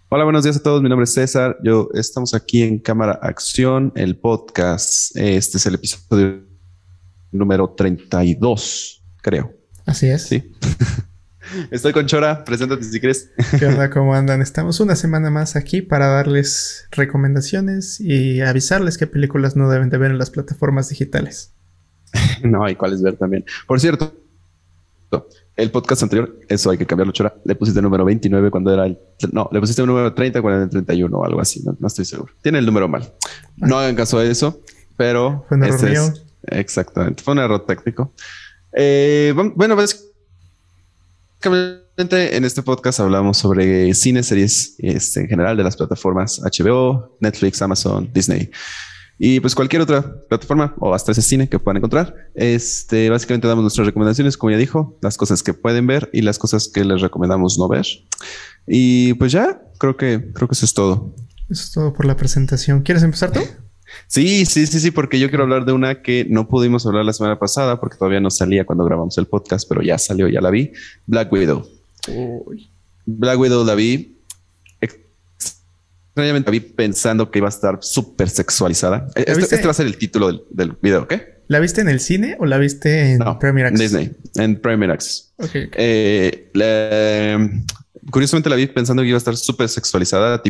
Hola, buenos días a todos. Mi nombre es César. Estamos aquí en Cámara Acción, el podcast. Este es el episodio número 32, creo. Así es. Sí. Estoy con Chora. Preséntate si quieres. ¿Qué onda? ¿Cómo andan? Estamos una semana más aquí para darles recomendaciones y avisarles qué películas no deben de ver en las plataformas digitales. No hay cuáles ver también. Por cierto, el podcast anterior, eso hay que cambiarlo, Chora. Le pusiste el número 29 cuando era el... No, le pusiste el número 30 cuando era el 31 o algo así. No, no estoy seguro. Tiene el número mal. Ah, No hagan caso de eso, pero fue un error este mío. es exactamente. Fue un error técnico. Bueno, básicamente en este podcast hablamos sobre cine, series en general de las plataformas HBO, Netflix, Amazon, Disney y pues cualquier otra plataforma o hasta ese cine que puedan encontrar. Básicamente damos nuestras recomendaciones, como ya dijo, las cosas que pueden ver y las cosas que les recomendamos no ver. Y pues ya, creo que eso es todo. Eso es todo por la presentación. ¿Quieres empezar tú? Sí, porque yo quiero hablar de una que no pudimos hablar la semana pasada porque todavía no salía cuando grabamos el podcast, pero ya salió, ya la vi. Black Widow. Uy. Black Widow la vi. Extrañamente la vi pensando que iba a estar súper sexualizada. ¿La Este va a viste, ser el título del video, ¿ok? ¿La viste en el cine o la viste en No, Premier Access? Disney, en Premier Access. Ok, ok. Curiosamente la vi pensando que iba a estar súper sexualizada,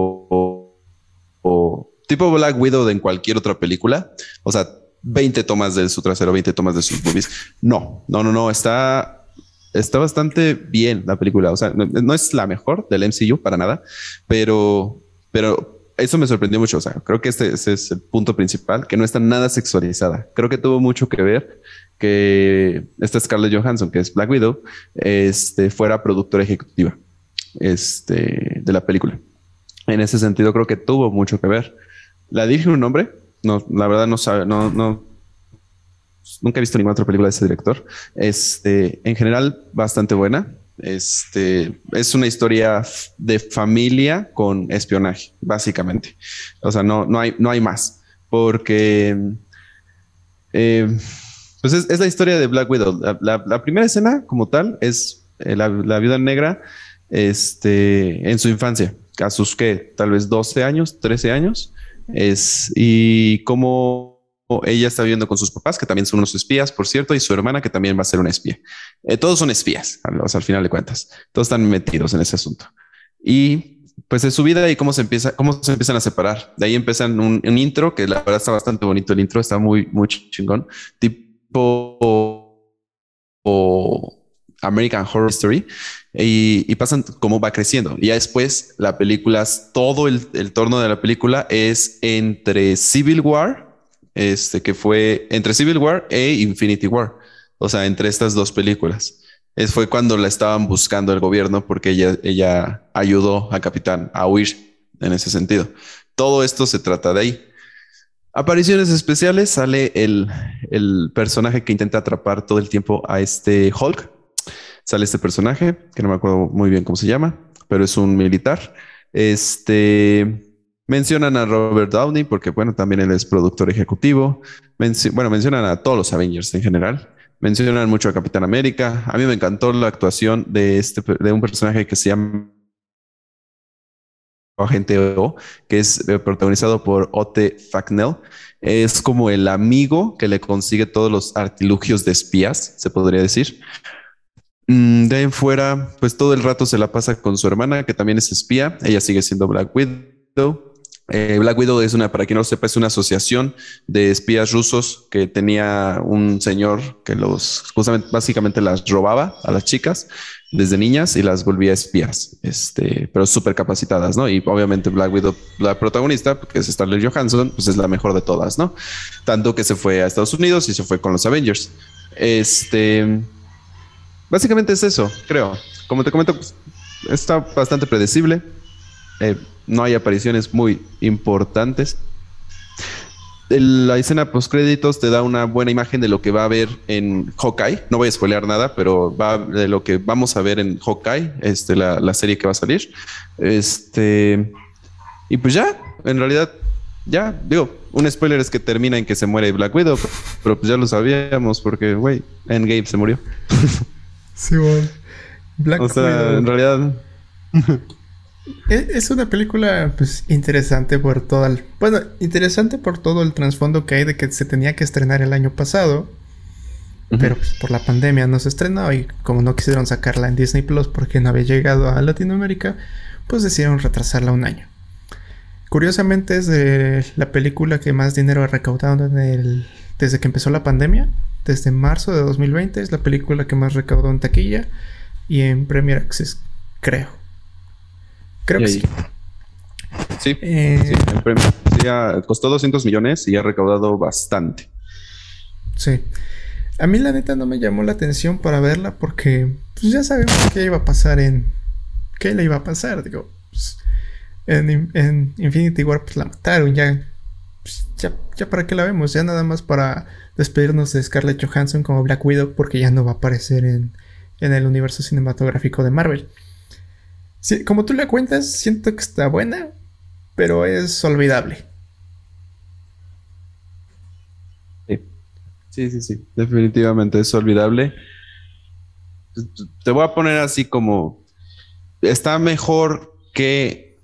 tipo Black Widow de en cualquier otra película. O sea, 20 tomas de su trasero, 20 tomas de sus boobies. No. Está bastante bien la película. O sea, no es la mejor del MCU para nada, pero eso me sorprendió mucho. O sea, creo que ese es el punto principal, que no está nada sexualizada. Creo que tuvo mucho que ver que esta Scarlett Johansson, que es Black Widow, fuera productora ejecutiva, de la película. En ese sentido, creo que tuvo mucho que ver. ¿La dije un nombre? No, la verdad no sabe, no, nunca he visto ninguna otra película de ese director. En general, bastante buena. Es una historia de familia con espionaje, básicamente. O sea, no hay más. Porque eh, pues es la historia de Black Widow. La primera escena, como tal, es la viuda negra en su infancia, a sus que tal vez 12 años, 13 años, y cómo ella está viviendo con sus papás, que también son unos espías, por cierto, y su hermana, que también va a ser una espía. Todos son espías, o sea, al final de cuentas, todos están metidos en ese asunto. Y pues es su vida y cómo se empiezan a separar. De ahí empiezan un intro, que la verdad está bastante bonito el intro, está muy chingón, tipo American Horror Story, y pasan cómo va creciendo. Y ya después la película, todo el torno de la película es entre Civil War, que fue entre Civil War e Infinity War. O sea, entre estas dos películas. Fue cuando la estaban buscando el gobierno porque ella ayudó a Capitán a huir en ese sentido. Todo esto se trata de ahí. Apariciones especiales, sale el personaje que intenta atrapar todo el tiempo a este Hulk. Sale este personaje, que no me acuerdo muy bien cómo se llama, pero es un militar. Mencionan a Robert Downey porque, bueno, también él es productor ejecutivo. Mencionan a todos los Avengers en general. Mencionan mucho a Capitán América. A mí me encantó la actuación de un personaje que se llama Agente O, que es protagonizado por Ote Facknell. Es como el amigo que le consigue todos los artilugios de espías, se podría decir. De ahí en fuera, pues todo el rato se la pasa con su hermana, que también es espía. Ella sigue siendo Black Widow. Black Widow para quien no lo sepa, es una asociación de espías rusos que tenía un señor que justamente, básicamente las robaba a las chicas desde niñas y las volvía espías, pero súper capacitadas, ¿no? Y obviamente Black Widow, la protagonista, que es Scarlett Johansson, pues es la mejor de todas, ¿no? Tanto que se fue a Estados Unidos y se fue con los Avengers. Básicamente es eso, creo. Como te comento, pues, está bastante predecible. No hay apariciones muy importantes. La escena post créditos te da una buena imagen de lo que va a haber en Hawkeye. No voy a spoilear nada, pero va de lo que vamos a ver en Hawkeye, la serie que va a salir. Y pues ya, en realidad, ya, digo, un spoiler es que termina en que se muere Black Widow, pero pues ya lo sabíamos porque, güey, Endgame se murió. Sí, bueno. O Black sea, en Widow. realidad, Es una película, pues, interesante por todo el... Bueno, interesante por todo el trasfondo que hay de que se tenía que estrenar el año pasado. Ujú. Pero pues, por la pandemia no se estrenó y como no quisieron sacarla en Disney Plus porque no había llegado a Latinoamérica, pues decidieron retrasarla un año. Curiosamente es de la película que más dinero ha recaudado desde que empezó la pandemia. Desde marzo de 2020 es la película que más recaudó en taquilla y en Premier Access, creo. Creo Y que ahí. sí. Sí, sí, Eh, el premio. Sí, costó 200 millones y ha recaudado bastante. sí. A mí la neta no me llamó la atención para verla porque pues ya sabemos qué iba a pasar en... ¿Qué le iba a pasar? Digo, pues, en Infinity War pues la mataron, ya para qué la vemos, ya nada más para despedirnos de Scarlett Johansson como Black Widow porque ya no va a aparecer en el universo cinematográfico de Marvel. Sí, como tú la cuentas, siento que está buena, pero es olvidable. Sí, sí, sí, sí. Definitivamente es olvidable. Te voy a poner así como está mejor que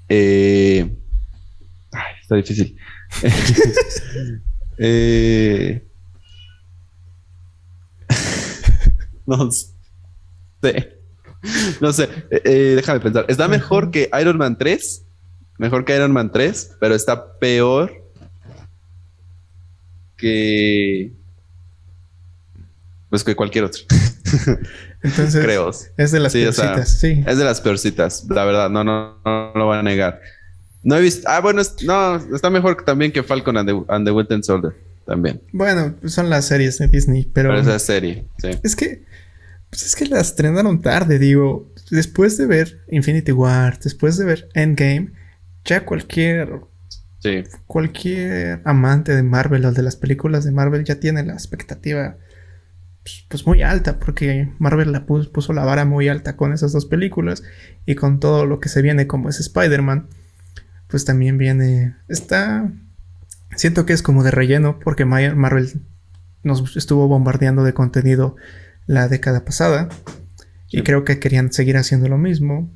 está difícil. Eh, no sé. No sé. Déjame pensar. Está mejor que Iron Man 3. Mejor que Iron Man 3, pero está peor que pues que cualquier otro. Entonces, Creo. es de las Sí, o sea, peorcitas, sí. es de las peorcitas, la verdad, no lo voy a negar. No he visto, bueno, no, está mejor también que Falcon and the Winter Soldier, también. Bueno, son las series de Disney, Pero pero esa serie, sí. es que, pues es que las estrenaron tarde, digo. Después de ver Infinity War, después de ver Endgame, ya Sí, cualquier amante de Marvel o de las películas de Marvel ya tiene la expectativa pues muy alta, porque Marvel puso la vara muy alta con esas dos películas y con todo lo que se viene como es Spider-Man, pues también siento que es como de relleno porque Marvel nos estuvo bombardeando de contenido la década pasada y sí. creo que querían seguir haciendo lo mismo,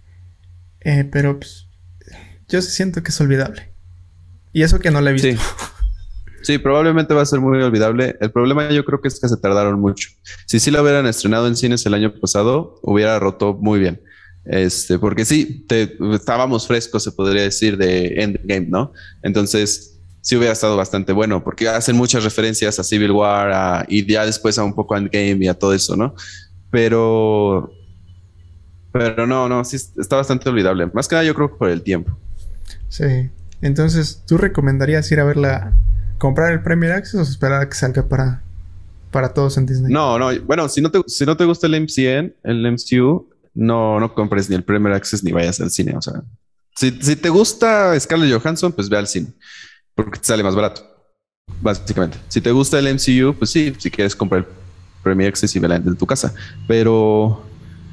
pero pues, yo siento que es olvidable y eso que no la he visto. Sí, sí, probablemente va a ser muy olvidable. El problema yo creo que es que se tardaron mucho. Si sí la hubieran estrenado en cines el año pasado, hubiera roto muy bien. Porque sí, estábamos frescos, se podría decir, de Endgame, ¿no? Entonces, sí hubiera estado bastante bueno, porque hacen muchas referencias a Civil War y ya después a un poco a Endgame y a todo eso, ¿no? Pero, pero no, sí está bastante olvidable. Más que nada yo creo que por el tiempo. Sí. Entonces, ¿tú recomendarías ir a verla, comprar el Premier Access o esperar a que salga para todos en Disney? No, bueno, si no te gusta el MCN, el MCU, no compres ni el Premier Access ni vayas al cine. O sea, si te gusta Scarlett Johansson, pues ve al cine, porque te sale más barato, básicamente. Si te gusta el MCU, pues sí, si quieres comprar el Premier Access y vela en tu casa. Pero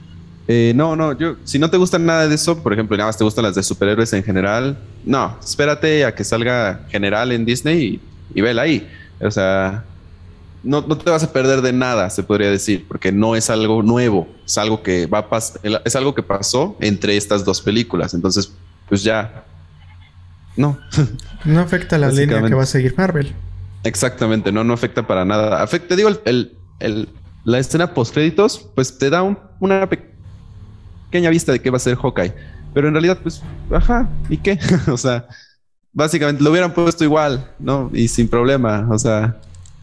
no, si no te gusta nada de eso, por ejemplo, nada más te gustan las de superhéroes en general, no, espérate a que salga general en Disney y vela ahí. O sea, no te vas a perder de nada, se podría decir, porque no es algo nuevo, es algo que es algo que pasó entre estas dos películas. Entonces, pues ya, no, No afecta la línea que va a básicamente, seguir Marvel. exactamente, no afecta para nada. Te digo, la escena post créditos, pues te da una pequeña vista de qué va a ser Hawkeye, pero en realidad, pues, ajá, ¿y qué? O sea, básicamente lo hubieran puesto igual, ¿no? Y sin problema, o sea,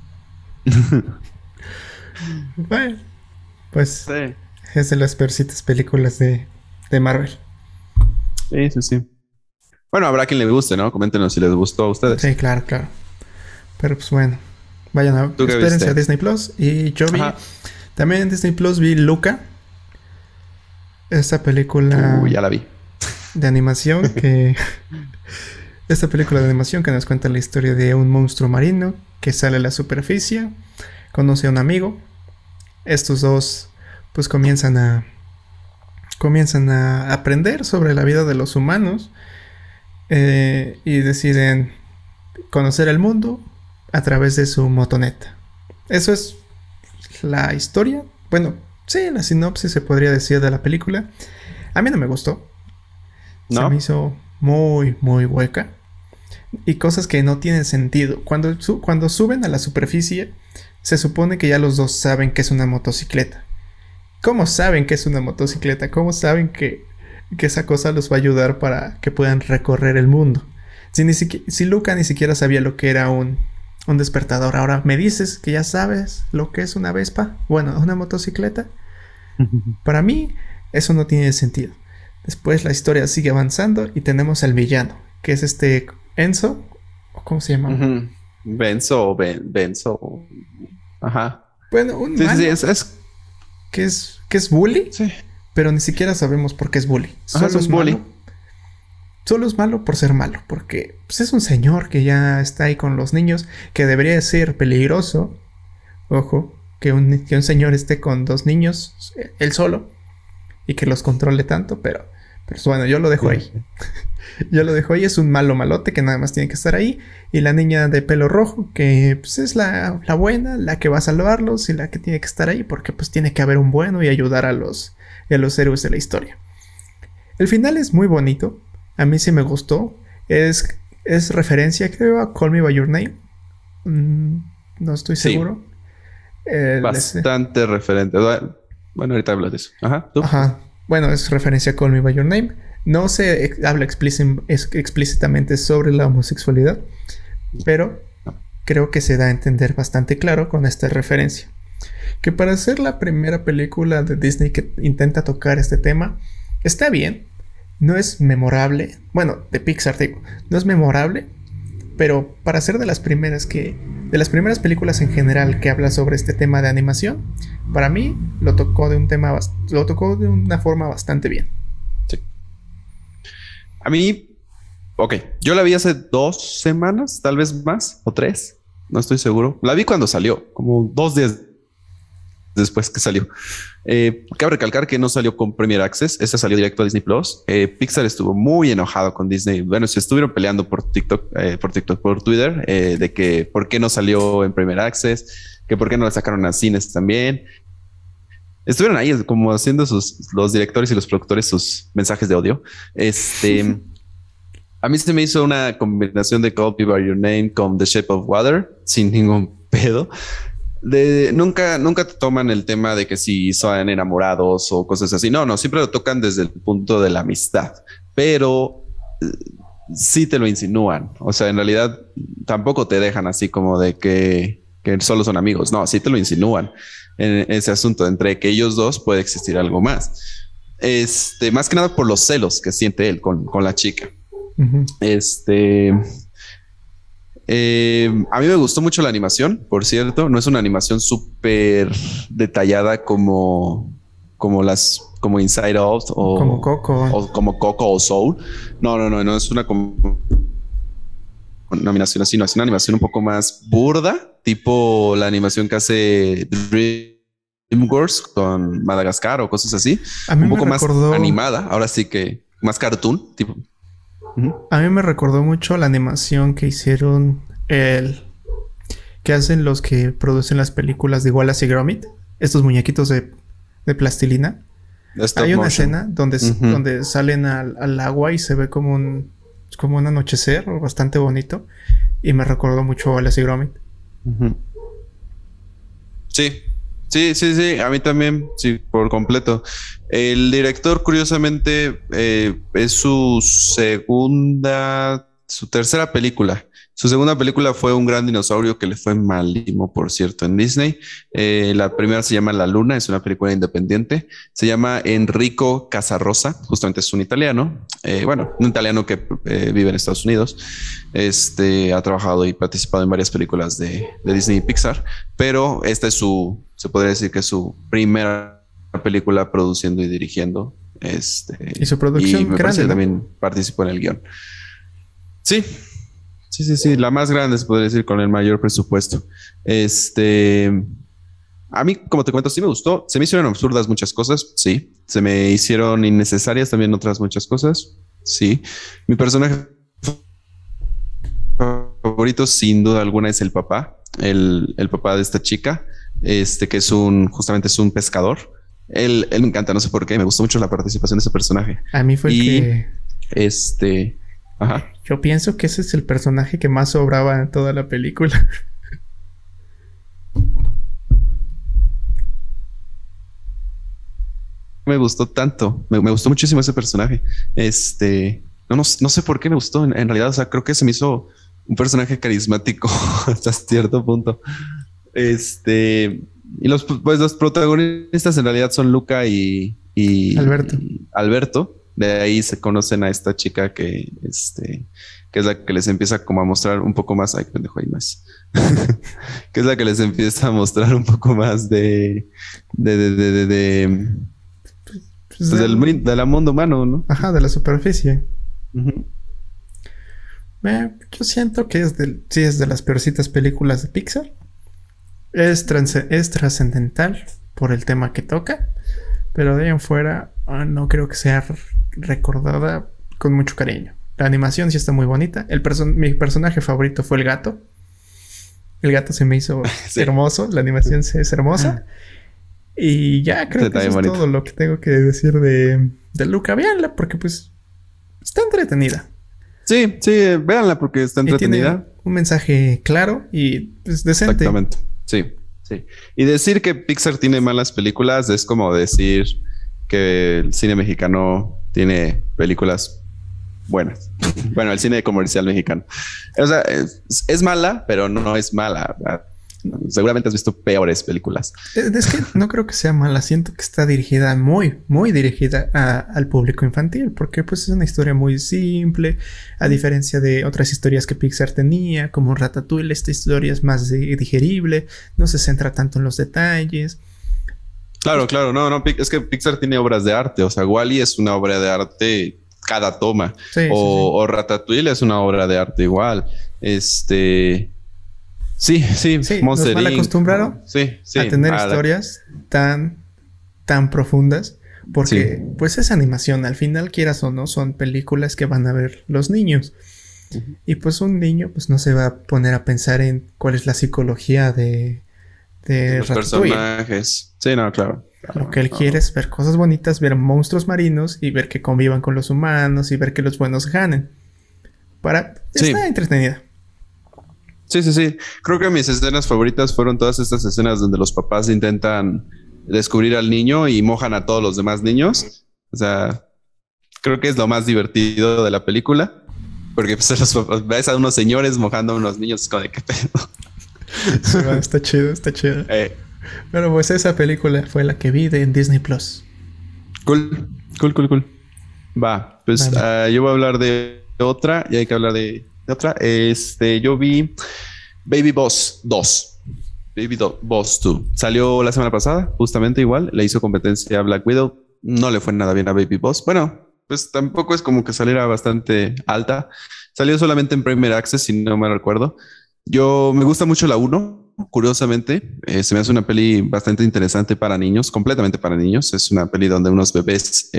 Bueno, pues sí, es de las peorcitas películas de Marvel. sí, sí, sí. Bueno, habrá quien le guste, ¿no? Coméntenos si les gustó a ustedes. Sí, claro, claro. Pero pues bueno, ¿Tú qué espérense a viste? Disney Plus. Y yo vi, Ajá. también en Disney Plus vi Luca, esta película Ya la vi. de animación que... Esta película de animación que nos cuenta la historia de un monstruo marino que sale a la superficie, conoce a un amigo. Estos dos pues comienzan a aprender sobre la vida de los humanos y deciden conocer el mundo a través de su motoneta. Eso es la historia. Bueno, sí, la sinopsis se podría decir de la película. A mí no me gustó. Se me ¿no? hizo muy, muy hueca. Y cosas que no tienen sentido. Cuando suben a la superficie, se supone que ya los dos saben que es una motocicleta. ¿Cómo saben que es una motocicleta? ¿Cómo saben que esa cosa los va a ayudar para que puedan recorrer el mundo? Si Luca ni siquiera sabía lo que era un despertador. Ahora me dices que ya sabes lo que es una Vespa. Bueno, una motocicleta. Para mí, eso no tiene sentido. Después la historia sigue avanzando y tenemos al villano, que es este Enzo. ¿O cómo se llama? Ujú. Benzo. Ajá. Bueno, un Sí, sí, sí, malo que es bully, sí. pero ni siquiera sabemos por qué es bully. Ajá, es un bully. Solo es malo por ser malo, porque pues, es un señor que ya está ahí con los niños, que debería de ser peligroso. Ojo, que un señor esté con dos niños, él solo, y que los controle tanto, pero bueno, yo lo dejo ahí. Yo lo dejo ahí, es un malo malote que nada más tiene que estar ahí. Y la niña de pelo rojo, que pues, es la buena, la que va a salvarlos y la que tiene que estar ahí, porque pues tiene que haber un bueno y ayudar a los héroes de la historia. El final es muy bonito, a mí sí me gustó. Es referencia, creo, a Call Me By Your Name. No estoy Sí, seguro. bastante referente. Bueno, ahorita hablas de eso. Ajá, tú. Ajá. Bueno, es referencia a Call Me By Your Name. No se habla explícitamente sobre la homosexualidad, pero creo que se da a entender bastante claro con esta referencia. Que para ser la primera película de Disney que intenta tocar este tema, está bien. No es memorable. Bueno, de Pixar digo, no es memorable, pero para ser de las primeras películas en general que habla sobre este tema de animación, para mí lo tocó de una forma bastante bien. Sí. A mí, ok, yo la vi hace 2 semanas, tal vez más, o 3, no estoy seguro. La vi cuando salió, como 2 días después que salió. Cabe recalcar que no salió con Premier Access, esta salió directo a Disney Plus. Pixar estuvo muy enojado con Disney. Bueno, se estuvieron peleando por por Twitter, de que por qué no salió en Premier Access, que por qué no la sacaron a cines también. Estuvieron ahí como haciendo los directores y los productores sus mensajes de odio. A mí se me hizo una combinación de Call Me By Your Name con The Shape of Water sin ningún pedo. Nunca te toman el tema de que si son enamorados o cosas así. No, siempre lo tocan desde el punto de la amistad, pero sí te lo insinúan. O sea, en realidad tampoco te dejan así como de que solo son amigos. No, sí te lo insinúan en ese asunto. Entre que ellos dos puede existir algo más. Más que nada por los celos que siente él con la chica. Uh-huh. A mí me gustó mucho la animación, por cierto. No es una animación súper detallada como Inside Out como Coco. o como Coco o Soul. No es una animación así, no es una animación un poco más burda, tipo la animación que hace DreamWorks con Madagascar o cosas así. A mí un me poco recordó... más animada, ahora sí que más cartoon, tipo. A mí me recordó mucho la animación que hicieron que hacen los que producen las películas de Wallace y Gromit, estos muñequitos de plastilina. Hay una escena donde salen al agua y se ve como un anochecer bastante bonito y me recordó mucho a Wallace y Gromit. Sí, a mí también, sí, por completo. El director, curiosamente, es su tercera película. Su segunda película fue Un Gran Dinosaurio, que le fue malísimo, por cierto, en Disney. La primera se llama La Luna, es una película independiente. Se llama Enrico Casarosa, justamente es un italiano. Bueno, un italiano que vive en Estados Unidos. Ha trabajado y participado en varias películas de Disney y Pixar, pero esta es se podría decir que es su primera película produciendo y dirigiendo. Y su producción me grande, ¿no? También participó en el guión. Sí, la más grande, se podría decir, con el mayor presupuesto. A mí, como te cuento, sí me gustó. Se me hicieron absurdas muchas cosas, sí. Se me hicieron innecesarias también otras muchas cosas, sí. Mi personaje favorito, sin duda alguna, es el papá. El papá de esta chica, que justamente es un pescador. Él me encanta, no sé por qué. Me gustó mucho la participación de ese personaje. A mí fue el que Este, ajá. Yo pienso que ese es el personaje que más sobraba en toda la película. Me gustó tanto, me gustó muchísimo ese personaje. No sé por qué me gustó en realidad, o sea, creo que se me hizo un personaje carismático hasta cierto punto. Y los protagonistas en realidad son Luca Alberto. y Alberto. De ahí se conocen a esta chica que es la que les empieza como a mostrar un poco más, ay, pendejo, hay más, que es la que les empieza a mostrar un poco más de Pues pues del mundo humano, ¿no? ajá, de la superficie. Ujú. Yo siento que sí es de las peorcitas películas de Pixar. Es trascendental por el tema que toca, pero de ahí en fuera no creo que sea recordada con mucho cariño. La animación sí está muy bonita. Mi personaje favorito fue el gato. El gato se me hizo Sí. hermoso. La animación sí es hermosa. Y ya creo que Está eso bien es bonito. todo lo que tengo que decir de Luca. Véanla porque pues está entretenida. Sí, sí, véanla porque está Y tiene entretenida. un mensaje claro y pues, decente. Exactamente. Sí, sí. Y decir que Pixar tiene malas películas es como decir que el cine mexicano tiene películas buenas. Bueno, el cine comercial mexicano. O sea, es mala, pero no es mala. Seguramente has visto peores películas. Es que no creo que sea mala. Siento que está dirigida muy dirigida al público infantil. Porque pues es una historia muy simple. A diferencia de otras historias que Pixar tenía, como Ratatouille, esta historia es más digerible. No se centra tanto en los detalles. Claro, claro. No, es que Pixar tiene obras de arte. O sea, Wall-E es una obra de arte cada toma. Sí, sí, sí. O Ratatouille es una obra de arte igual. Sí, Sí, nos Monster mal Inc. acostumbraron Sí, sí. a tener historias tan profundas. Porque pues es animación. Al final, quieras o no, son películas que van a ver los niños. Y pues un niño pues no se va a poner a pensar en cuál es la psicología de Los Ratatouille. personajes. Sí, no, claro. Lo que él quiere es ver cosas bonitas, ver monstruos marinos y ver que convivan con los humanos y ver que los buenos ganen. Sí. Está entretenida. Sí. Creo que mis escenas favoritas fueron todas estas escenas donde los papás intentan descubrir al niño y mojan a todos los demás niños. O sea, creo que es lo más divertido de la película. Porque pues, los papás, ves a unos señores mojando a unos niños, es como de qué pedo. Sí, bueno, está chido, está chido. Eh, Pero pues esa película fue la que vi en Disney Plus. cool. Va, pues Vale. yo voy a hablar de otra y hay que hablar de otra. Yo vi Baby Boss 2. Boss 2. Salió la semana pasada, justamente igual. Le hizo competencia a Black Widow. No le fue nada bien a Baby Boss. Bueno, pues tampoco es como que saliera bastante alta. Salió solamente en Premier Access, si no me recuerdo. Me gusta mucho la uno. Curiosamente, se me hace una peli bastante interesante para niños, completamente para niños. Es una peli donde unos bebés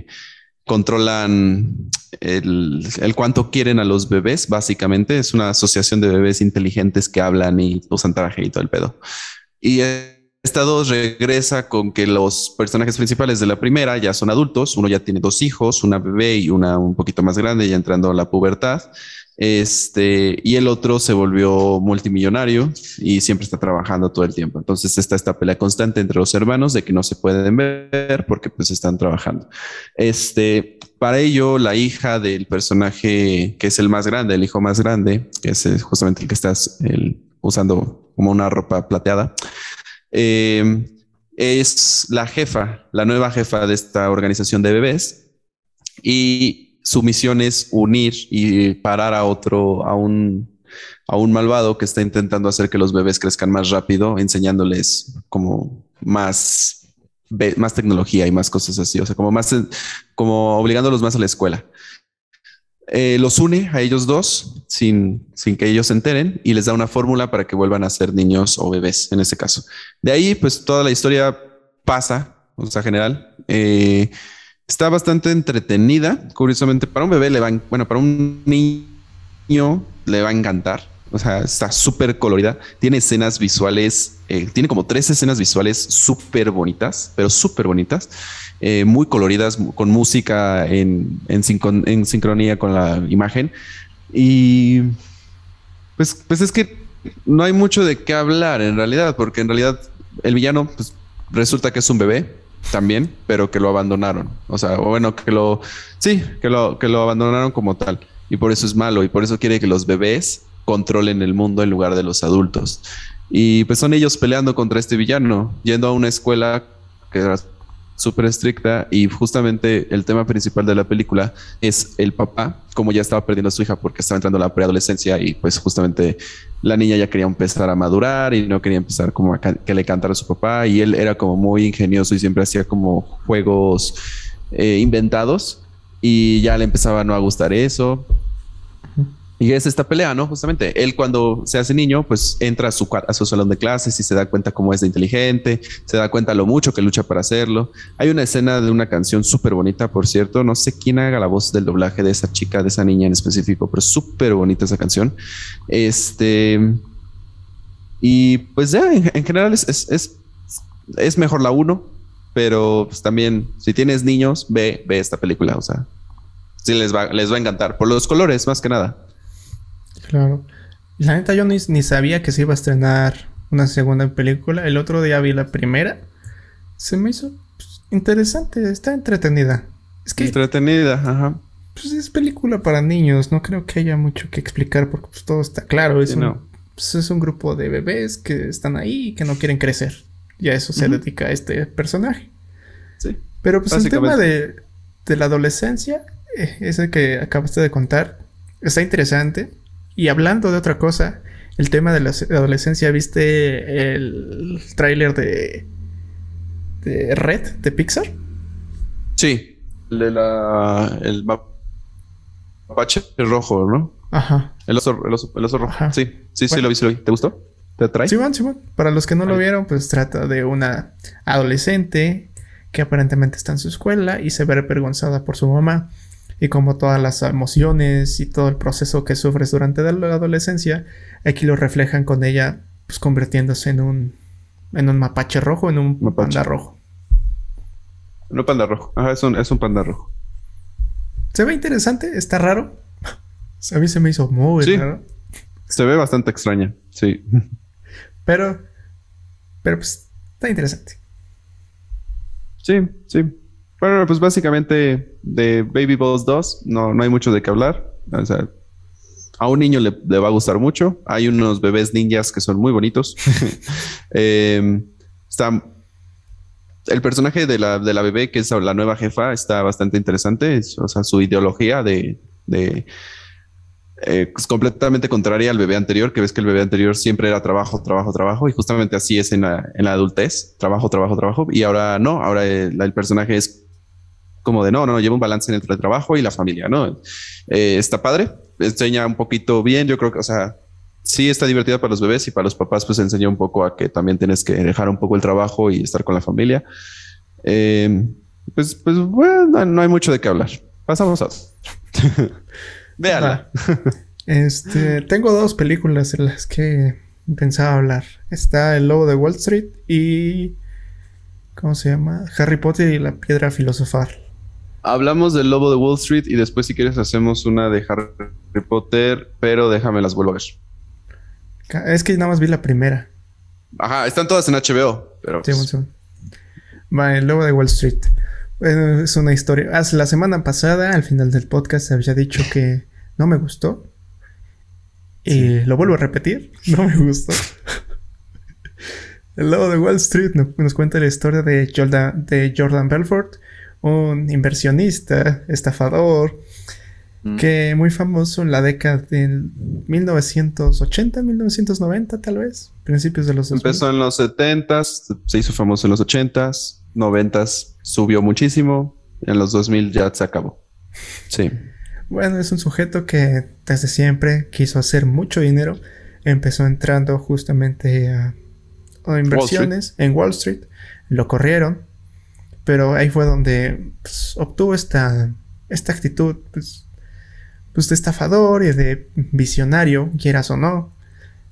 controlan el cuánto quieren a los bebés, básicamente. Es una asociación de bebés inteligentes que hablan y usan traje y todo el pedo. Y esta dos regresa con que los personajes principales de la primera ya son adultos. Uno ya tiene dos hijos, una bebé y una un poquito más grande, ya entrando a la pubertad. Y el otro se volvió multimillonario y siempre está trabajando todo el tiempo. Entonces está esta pelea constante entre los hermanos de que no se pueden ver porque pues están trabajando. Para ello, la hija del personaje que es el más grande, el hijo más grande, que es justamente el que estás usando como una ropa plateada, es la nueva jefa de esta organización de bebés y su misión es unir y parar a un malvado que está intentando hacer que los bebés crezcan más rápido, enseñándoles como más tecnología y más cosas así, o sea, como obligándolos más a la escuela. Los une a ellos dos sin que ellos se enteren y les da una fórmula para que vuelvan a ser niños o bebés en ese caso. De ahí, pues toda la historia pasa, o sea, general. Está bastante entretenida. Curiosamente, para un bebé para un niño le va a encantar. O sea, está súper colorida. Tiene escenas visuales, tiene como 3 escenas visuales súper bonitas, pero súper bonitas. Muy coloridas, con música en sincronía con la imagen. Y pues es que no hay mucho de qué hablar en realidad, porque en realidad el villano pues, resulta que es un bebé también, pero que lo abandonaron. O sea, o bueno, que lo abandonaron como tal. Y por eso es malo, y por eso quiere que los bebés controlen el mundo en lugar de los adultos. Y pues son ellos peleando contra este villano, yendo a una escuela que era súper estricta, y justamente el tema principal de la película es el papá, como ya estaba perdiendo a su hija porque estaba entrando a la preadolescencia, y pues justamente la niña ya quería empezar a madurar y no quería empezar como que le cantara a su papá, y él era como muy ingenioso y siempre hacía como juegos inventados, y ya le empezaba a no gustar eso. Y es esta pelea, ¿no? Justamente él, cuando se hace niño, pues entra a su salón de clases y se da cuenta cómo es de inteligente, se da cuenta lo mucho que lucha para hacerlo. Hay una escena de una canción súper bonita, por cierto. No sé quién haga la voz del doblaje de esa chica, de esa niña en específico, pero súper bonita esa canción. Y pues ya, en general es mejor la uno, pero pues también, si tienes niños, ve esta película. O sea, sí les va a encantar por los colores, más que nada. Claro. La neta, yo ni sabía que se iba a estrenar una segunda película. El otro día vi la primera. Se me hizo pues, interesante, está entretenida. Es que entretenida, ajá. Pues es película para niños, no creo que haya mucho que explicar porque pues, todo está claro. Es un grupo de bebés que están ahí y que no quieren crecer. Y a eso se dedica este personaje. Sí. Pero pues el tema de la adolescencia, ese que acabaste de contar, está interesante. Y hablando de otra cosa, el tema de la adolescencia, ¿viste el tráiler de Red de Pixar? Sí, el mapache rojo, ¿no? Ajá. El oso rojo. Ajá. Sí, bueno, lo vi. ¿Te gustó? ¿Te atrae? Simón. Para los que no lo vieron, pues trata de una adolescente que aparentemente está en su escuela y se ve avergonzada por su mamá. Y como todas las emociones y todo el proceso que sufres durante la adolescencia, aquí lo reflejan con ella, pues convirtiéndose en un mapache rojo, en un panda rojo. No panda rojo. Ajá, es un panda rojo. Se ve interesante, está raro. A mí se me hizo muy raro. Se ve bastante extraña, sí. Pero pues está interesante. Sí. Bueno, pues básicamente de Baby Boss 2 no hay mucho de qué hablar. O sea, a un niño le va a gustar mucho. Hay unos bebés ninjas que son muy bonitos. Está el personaje de la bebé, que es la nueva jefa, está bastante interesante. O sea, su ideología es completamente contraria al bebé anterior, que ves que el bebé anterior siempre era trabajo, y justamente así es en la adultez, trabajo, y ahora no, ahora el personaje es como de no, lleva un balance entre el trabajo y la familia, ¿no? Está padre, enseña un poquito bien, yo creo que, o sea, sí está divertida para los bebés, y para los papás pues enseña un poco a que también tienes que dejar un poco el trabajo y estar con la familia. Pues bueno, no hay mucho de qué hablar. Pasamos a véala. Tengo 2 películas en las que pensaba hablar. Está El Lobo de Wall Street y ¿cómo se llama? Harry Potter y la Piedra Filosofal. Hablamos del Lobo de Wall Street y después, si quieres, hacemos una de Harry Potter, pero déjame las vuelvo a ver. Es que nada más vi la primera. Ajá, están todas en HBO, pero sí. Va, El Lobo de Wall Street. Bueno, es una historia. La semana pasada, al final del podcast, había dicho que no me gustó. Y lo vuelvo a repetir. No me gustó. El Lobo de Wall Street nos cuenta la historia de Jordan Belfort, un inversionista, estafador, que muy famoso en la década de 1980, 1990 tal vez, principios de los 2000. Empezó en los 70s, se hizo famoso en los 80s, 90s subió muchísimo, en los 2000 ya se acabó. Sí. Bueno, es un sujeto que desde siempre quiso hacer mucho dinero. Empezó entrando justamente a inversiones en Wall Street. Lo corrieron. Pero ahí fue donde pues, obtuvo esta actitud pues de estafador y de visionario, quieras o no.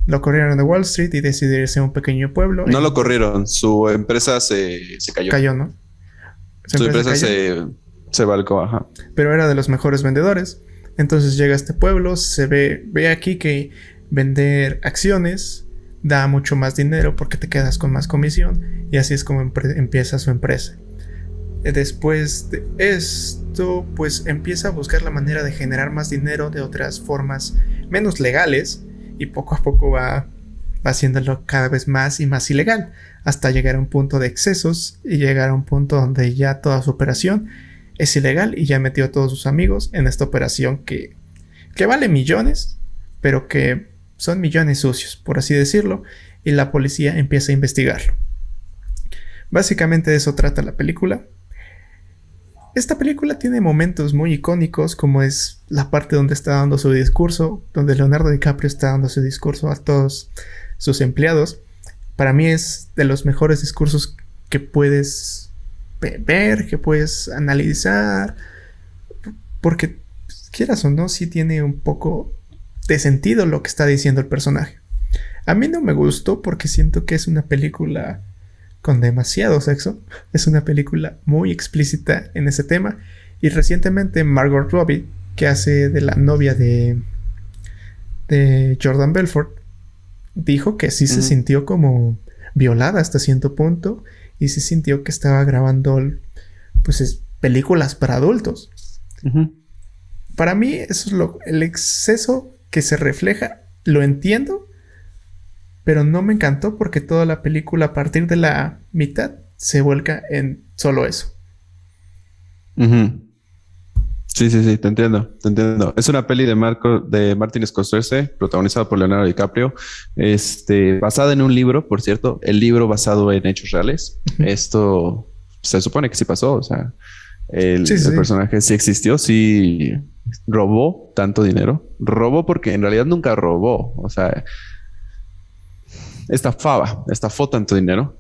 Lo corrieron de Wall Street y decidió irse a un pequeño pueblo. No lo corrieron, su empresa se cayó. Cayó, ¿no? Su empresa se balcó, ajá. Pero era de los mejores vendedores. Entonces llega a este pueblo, ve aquí que vender acciones da mucho más dinero porque te quedas con más comisión. Y así es como empieza su empresa. Después de esto, pues empieza a buscar la manera de generar más dinero de otras formas menos legales. Y poco a poco va haciéndolo cada vez más y más ilegal. Hasta llegar a un punto de excesos y llegar a un punto donde ya toda su operación es ilegal y ya metió a todos sus amigos en esta operación que vale millones, pero que son millones sucios, por así decirlo, y la policía empieza a investigarlo. Básicamente de eso trata la película. Esta película tiene momentos muy icónicos, como es la parte donde está dando su discurso, donde Leonardo DiCaprio está dando su discurso a todos sus empleados. Para mí es de los mejores discursos que puedes ver, que puedes analizar, porque quieras o no, sí tiene un poco de sentido lo que está diciendo el personaje. A mí no me gustó porque siento que es una película con demasiado sexo. Es una película muy explícita en ese tema. Y recientemente Margot Robbie, que hace de la novia de Jordan Belfort, dijo que sí se sintió como violada hasta cierto punto y se sintió que estaba grabando pues películas para adultos. Para mí eso es el exceso que se refleja, lo entiendo, pero no me encantó porque toda la película a partir de la mitad se vuelca en solo eso. Sí, te entiendo. Es una peli de Martin Scorsese, protagonizada por Leonardo DiCaprio, basada en un libro, por cierto, el libro basado en hechos reales. Esto se supone que sí pasó, o sea, el personaje sí existió, sí robó tanto dinero. Robó porque en realidad nunca robó, o sea, estafó tanto dinero.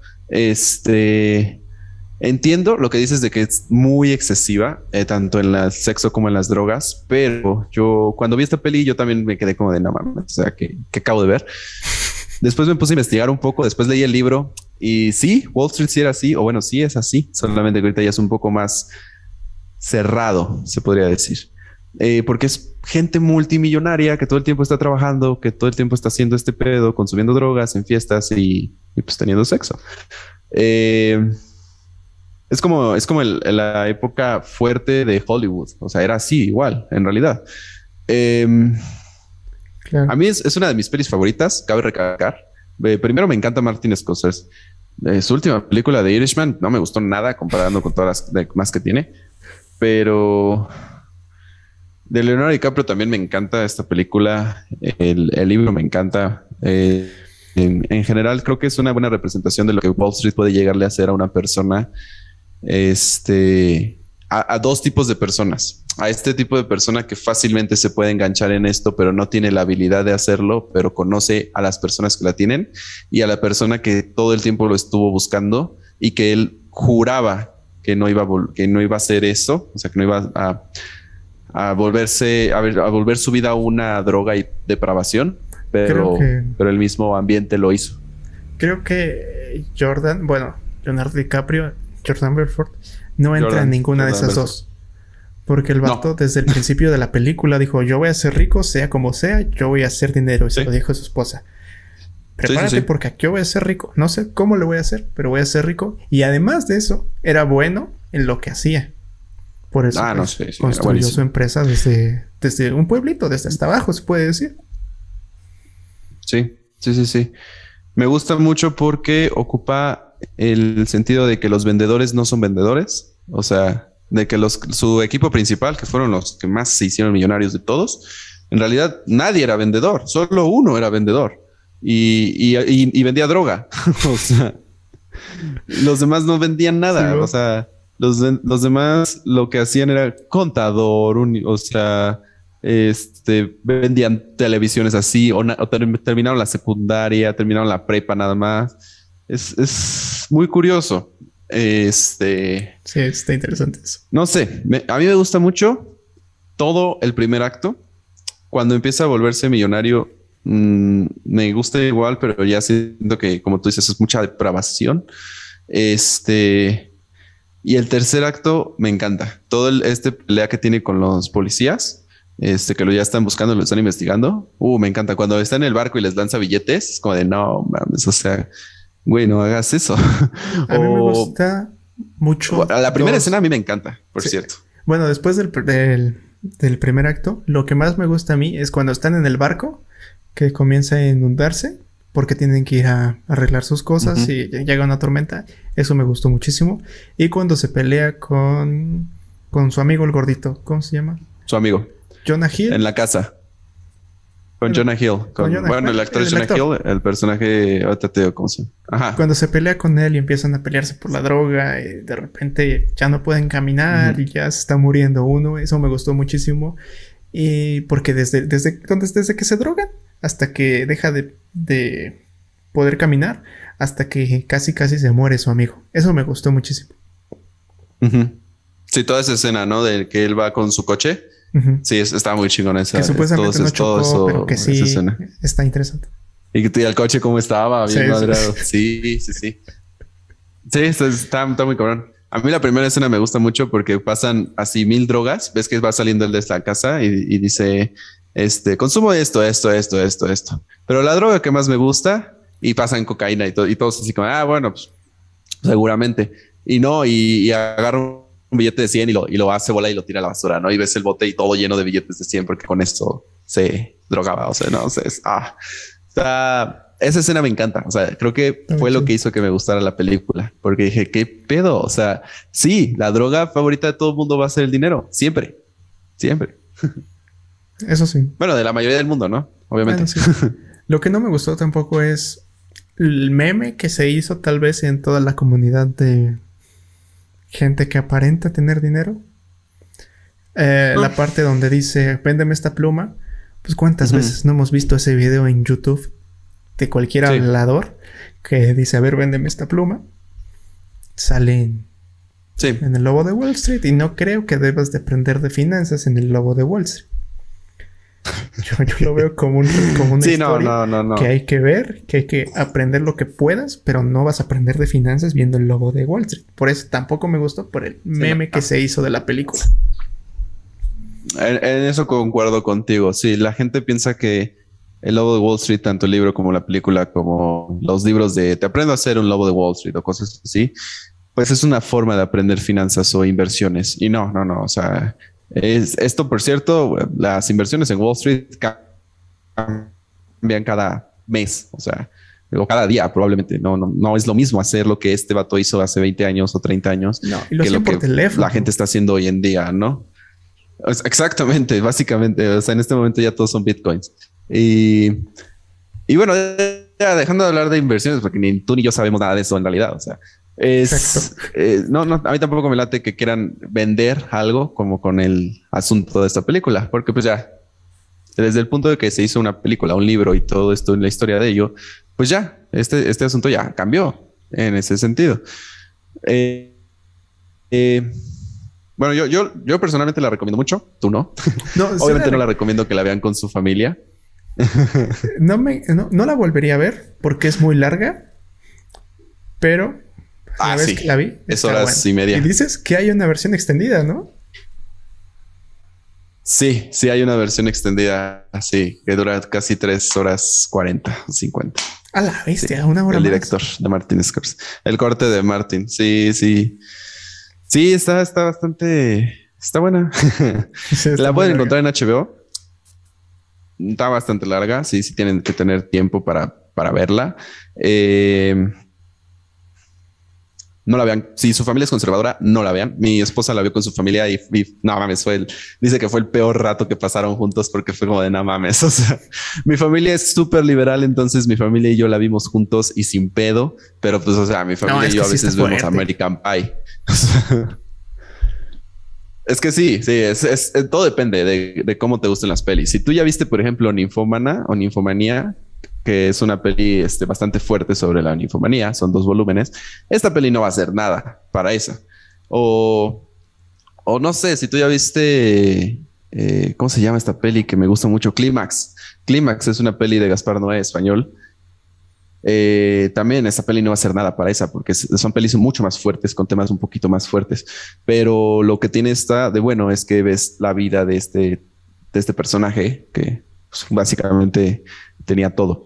Entiendo lo que dices de que es muy excesiva, tanto en el sexo como en las drogas, pero yo cuando vi esta peli yo también me quedé como de no mames, o sea, que acabo de ver. Después me puse a investigar un poco, después leí el libro y sí, Wall Street sí era así, o bueno, sí es así, solamente que ahorita ya es un poco más cerrado, se podría decir. Porque es gente multimillonaria que todo el tiempo está trabajando, que todo el tiempo está haciendo este pedo, consumiendo drogas en fiestas y pues teniendo sexo. Es como la época fuerte de Hollywood. O sea, era así igual, en realidad. Claro. A mí es una de mis pelis favoritas, cabe recalcar. Primero me encanta Martin Scorsese. Su última película de Irishman no me gustó nada comparando con todas las demás que tiene. Pero de Leonardo DiCaprio también me encanta esta película. El libro me encanta. En general creo que es una buena representación de lo que Wall Street puede llegarle a hacer a una persona. A dos tipos de personas. A este tipo de persona que fácilmente se puede enganchar en esto, pero no tiene la habilidad de hacerlo, pero conoce a las personas que la tienen, y a la persona que todo el tiempo lo estuvo buscando y que él juraba que no iba a hacer eso, o sea, que no iba a volver su vida una droga y depravación, pero el mismo ambiente lo hizo. Creo que Leonardo DiCaprio, Jordan Belfort, no entra en ninguna de esas dos. Porque el vato desde el principio de la película dijo, yo voy a ser rico, sea como sea, yo voy a hacer dinero. Y se lo dijo a su esposa. Prepárate porque aquí yo voy a ser rico. No sé cómo lo voy a hacer, pero voy a ser rico. Y además de eso, era bueno en lo que hacía. Por eso construyó su empresa desde un pueblito, desde hasta abajo, se puede decir. Sí. Me gusta mucho porque ocupa el sentido de que los vendedores no son vendedores. O sea, de que su equipo principal, que fueron los que más se hicieron millonarios de todos, en realidad nadie era vendedor, solo uno era vendedor y vendía droga. O sea, los demás no vendían nada. Sí, o sea, los demás lo que hacían era contador, vendían televisiones así, o terminaron la secundaria, terminaron la prepa nada más. Es muy curioso. Sí, está interesante eso. No sé, a mí me gusta mucho todo el primer acto. Cuando empieza a volverse millonario, Me gusta igual, pero ya siento que, como tú dices, es mucha depravación. Este, y el tercer acto me encanta. Todo este pelea que tiene con los policías, que lo ya están buscando, lo están investigando. Me encanta. Cuando está en el barco y les lanza billetes, es como de no mames, o sea, güey, no hagas eso. A mí me gusta mucho. La primera escena a mí me encanta, por cierto. Bueno, después del primer acto, lo que más me gusta a mí es cuando están en el barco, que comienza a inundarse, porque tienen que ir a arreglar sus cosas y llega una tormenta. Eso me gustó muchísimo. Y cuando se pelea con su amigo el gordito, ¿cómo se llama? Su amigo. Jonah Hill. En la casa. Con Jonah Hill. Bueno, el actor Jonah Hill, el personaje, ahorita te digo cómo se llama. Ajá. Cuando se pelea con él y empiezan a pelearse por la droga, y de repente ya no pueden caminar y ya se está muriendo uno. Eso me gustó muchísimo. Y porque desde que se drogan hasta que deja de poder caminar, hasta que casi se muere su amigo. Eso me gustó muchísimo. Sí, toda esa escena, ¿no? De que él va con su coche. Sí, está muy chingón esa. Que supuestamente no chocó, pero que sí está interesante. Y el coche cómo estaba, bien madrado. Sí. Sí, está muy cabrón. A mí la primera escena me gusta mucho porque pasan así 1000 drogas. Ves que va saliendo él de esta casa y dice, consumo esto. Pero la droga que más me gusta, y pasan cocaína y todos así como, bueno, pues seguramente. Y no, y agarro un billete de 100 y lo hace bola y lo tira a la basura, ¿no? Y ves el bote y todo lleno de billetes de 100 porque con esto se drogaba. O sea, no sé, esa escena me encanta. O sea, creo que fue lo que hizo que me gustara la película, porque dije, ¿qué pedo? O sea, sí, la droga favorita de todo el mundo va a ser el dinero. Siempre. Eso sí. Bueno, de la mayoría del mundo, ¿no? Obviamente. Bueno, sí. Lo que no me gustó tampoco es el meme que se hizo tal vez en toda la comunidad de gente que aparenta tener dinero. La parte donde dice, véndeme esta pluma. Pues cuántas veces no hemos visto ese video en YouTube de cualquier hablador que dice, a ver, véndeme esta pluma. Sale en el Lobo de Wall Street. Y no creo que debas de aprender de finanzas en el Lobo de Wall Street. Yo lo veo como una historia que hay que ver, que hay que aprender lo que puedas, pero no vas a aprender de finanzas viendo el Lobo de Wall Street. Por eso tampoco me gustó por el meme que se hizo de la película. En eso concuerdo contigo. Sí, la gente piensa que el Lobo de Wall Street, tanto el libro como la película, como los libros de te aprendo a hacer un Lobo de Wall Street o cosas así, pues es una forma de aprender finanzas o inversiones. Y no. O sea, esto, por cierto, las inversiones en Wall Street cambian cada mes, o sea, o cada día probablemente. No es lo mismo hacer lo que este vato hizo hace 20 años o 30 años y lo que por teléfono. La gente está haciendo hoy en día, ¿no? Exactamente, básicamente. O sea, en este momento ya todos son bitcoins. Y bueno, ya dejando de hablar de inversiones, porque ni tú ni yo sabemos nada de eso en realidad. O sea, no, a mí tampoco me late que quieran vender algo como con el asunto de esta película, porque pues ya desde el punto de que se hizo una película, un libro y todo esto en la historia de ello, pues ya este asunto ya cambió en ese sentido. Bueno, yo personalmente la recomiendo mucho. Tú no. Obviamente no la recomiendo que la vean con su familia. No la volvería a ver porque es muy larga, pero la vez que la vi, es horas y media. Y dices que hay una versión extendida, ¿no? Sí, hay una versión extendida, sí, que dura casi 3 horas 40, 50. A la bestia, una hora el más. El director de Martin Scorsese. El corte de Martin, sí. Sí, está bastante... Está buena. Sí, la pueden encontrar en HBO. Está bastante larga. Sí, tienen que tener tiempo para verla. No la vean. Si su familia es conservadora, no la vean. Mi esposa la vio con su familia y no mames, dice que fue el peor rato que pasaron juntos porque fue como de no mames. O sea, mi familia es súper liberal, entonces mi familia y yo la vimos juntos y sin pedo. Pero pues, o sea, mi familia y yo a veces vemos American Pie. Es que sí, todo depende de cómo te gusten las pelis. Si tú ya viste, por ejemplo, Ninfómana o Ninfomanía, que es una peli bastante fuerte sobre la ninfomanía, son 2 volúmenes, esta peli no va a ser nada para esa. O no sé, si tú ya viste ¿Cómo se llama esta peli que me gusta mucho? Clímax. Clímax es una peli de Gaspar Noé, español. También esta peli no va a ser nada para esa, porque son pelis mucho más fuertes, con temas un poquito más fuertes. Pero lo que tiene esta de bueno es que ves la vida de este personaje que pues, básicamente tenía todo.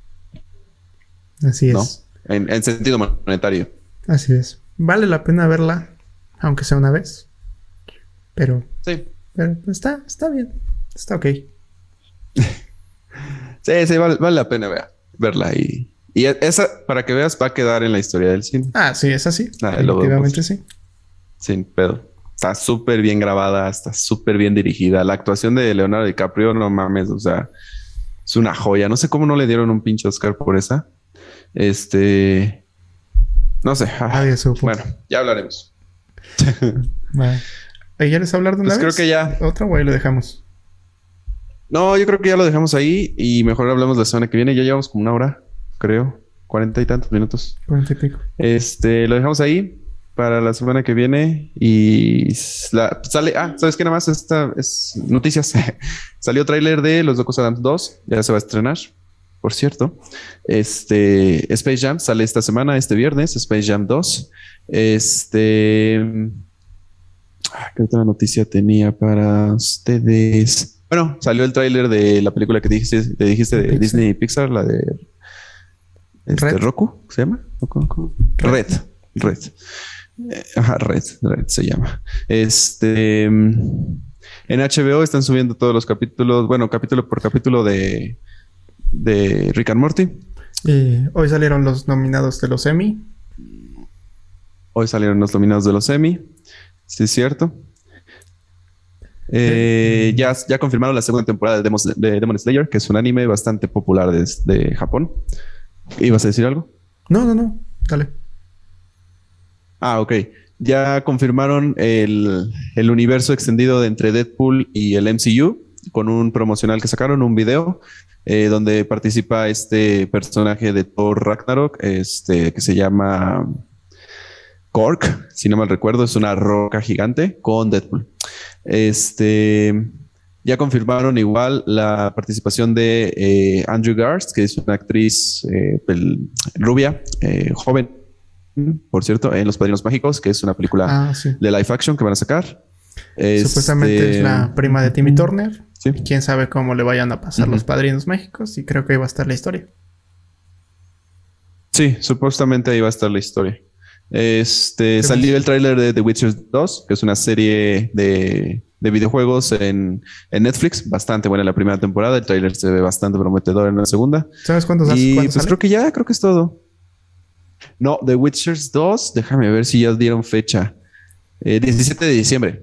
Así ¿no? es. En sentido monetario. Así es. Vale la pena verla, aunque sea una vez. Pero Sí. está bien. Está ok. Sí, vale la pena verla. Y esa, para que veas, va a quedar en la historia del cine. Ah, sí, es así. Luego Definitivamente sí. Sin pedo. Está súper bien grabada, está súper bien dirigida. La actuación de Leonardo DiCaprio, no mames, o sea, es una joya. No sé cómo no le dieron un pinche Oscar por esa. No sé. Nadie supo. Bueno, ya hablaremos. Vale. ¿Quieres hablar de una vez? Creo que ya. ¿Otra o ahí lo dejamos? No, yo creo que ya lo dejamos ahí y mejor hablamos la semana que viene. Ya llevamos como una hora, creo. 40 y tantos minutos. 40 y pico. Lo dejamos ahí para la semana que viene y sale. ¿Sabes qué? Nada más esta es noticias. Salió tráiler de Los Locos Adams 2. Ya se va a estrenar. Por cierto, Space Jam sale esta semana, este viernes, Space Jam 2. ¿Qué otra noticia tenía para ustedes? Bueno, salió el tráiler de la película que dijiste de Pixar. Disney y Pixar, la de Red. Roku, ¿se llama? Red. Red se llama. En HBO están subiendo todos los capítulos, bueno, capítulo por capítulo de Rick and Morty. Y hoy salieron los nominados de los Emmy. Hoy salieron los nominados de los Emmy. Sí, es cierto. Ya confirmaron la segunda temporada de Demon Slayer, que es un anime bastante popular de Japón. ¿Ibas a decir algo? No. Dale. Ok. Ya confirmaron el universo extendido de entre Deadpool y el MCU con un promocional que sacaron, un video donde participa este personaje de Thor Ragnarok, que se llama Korg, si no mal recuerdo, es una roca gigante con Deadpool. Ya confirmaron igual la participación de Andrew Garth, que es una actriz rubia, joven, por cierto, en Los Padrinos Mágicos, que es una película de live action que van a sacar. Supuestamente es la prima de Timmy Turner. Sí. Y quién sabe cómo le vayan a pasar los Padrinos Mágicos. Y creo que ahí va a estar la historia. Sí, supuestamente ahí va a estar la historia. Salió el tráiler de The Witcher 2, que es una serie de videojuegos en Netflix. Bastante buena la primera temporada. El tráiler se ve bastante prometedor en la segunda. ¿Sabes cuándo Y sale? pues creo que es todo. No, The Witcher 2, déjame ver si ya dieron fecha. 17 de diciembre.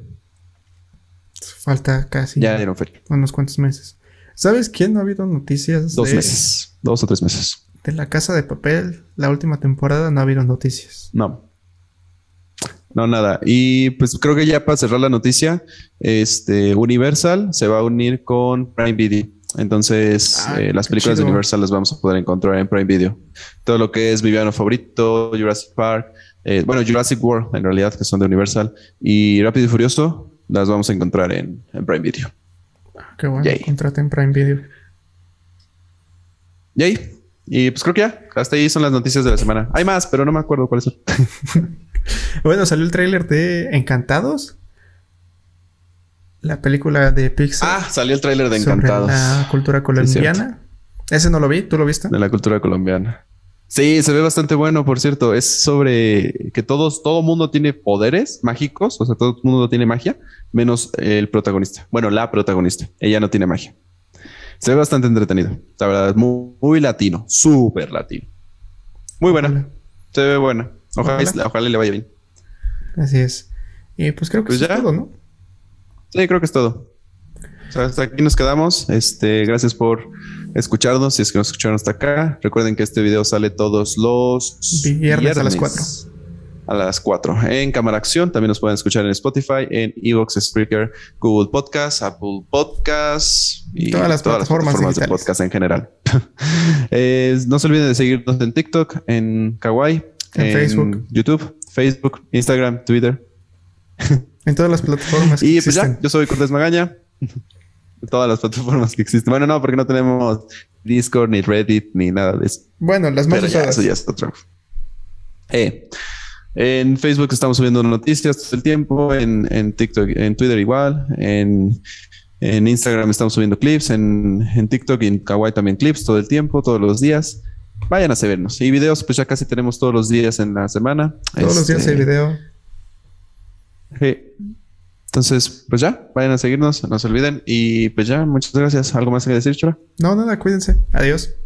Falta casi. Ya dieron fecha. Unos cuantos meses. ¿Sabes quién no ha habido noticias? 2 meses. 2 o 3 meses. De La Casa de Papel, la última temporada, no ha habido noticias. No, nada. Y pues creo que ya para cerrar la noticia, Universal se va a unir con Prime Video. Entonces, las películas de Universal las vamos a poder encontrar en Prime Video. Todo lo que es Mi Villano Favorito, Jurassic Park, Jurassic World, en realidad, que son de Universal, y Rápido y Furioso, las vamos a encontrar en Prime Video. Qué bueno, Yay. contraten Prime Video. Yay. Y pues creo que ya, hasta ahí son las noticias de la semana. Hay más, pero no me acuerdo cuáles son. Bueno, salió el tráiler de Encantados. La película de Pixar. Salió el tráiler de sobre Encantados. la cultura colombiana. Ese no lo vi, ¿tú lo viste? De la cultura colombiana. Sí, se ve bastante bueno, por cierto. Es sobre que todo mundo tiene poderes mágicos, o sea, todo el mundo tiene magia, menos el protagonista. Bueno, la protagonista. Ella no tiene magia. Se ve bastante entretenido. La verdad, es muy latino, súper latino. Muy buena. Ojalá. Se ve buena. Ojalá le vaya bien. Así es. Y pues creo que Pues eso ya. es todo, ¿no? Sí, creo que es todo. O sea, hasta aquí nos quedamos. Gracias por escucharnos. Si es que nos escucharon hasta acá, recuerden que este video sale todos los Viernes a las 4. A las 4 en Cámara Acción. También nos pueden escuchar en Spotify, en Evox, Spreaker, Google Podcasts, Apple Podcasts y Todas las plataformas de digitales. podcast en general. No se olviden de seguirnos en TikTok, en Kawaii, En Facebook. YouTube, Facebook, Instagram, Twitter. En todas las plataformas que Y pues existen. ya, yo soy Cortés Magaña. Todas las plataformas que existen. Bueno, no, porque no tenemos Discord, ni Reddit, ni nada de eso. Bueno, las más Pero ya, usadas. eso ya es otra. En Facebook estamos subiendo noticias todo el tiempo, en TikTok, en Twitter igual, en Instagram estamos subiendo clips, en TikTok y en Kawaii también clips todo el tiempo, todos los días. Vayan a vernos. Y videos, pues ya casi tenemos todos los días en la semana. Todos los días hay video. Entonces, pues ya, vayan a seguirnos, no se olviden. Y pues ya, muchas gracias. ¿Algo más que decir, Chora? No, nada, cuídense. Adiós.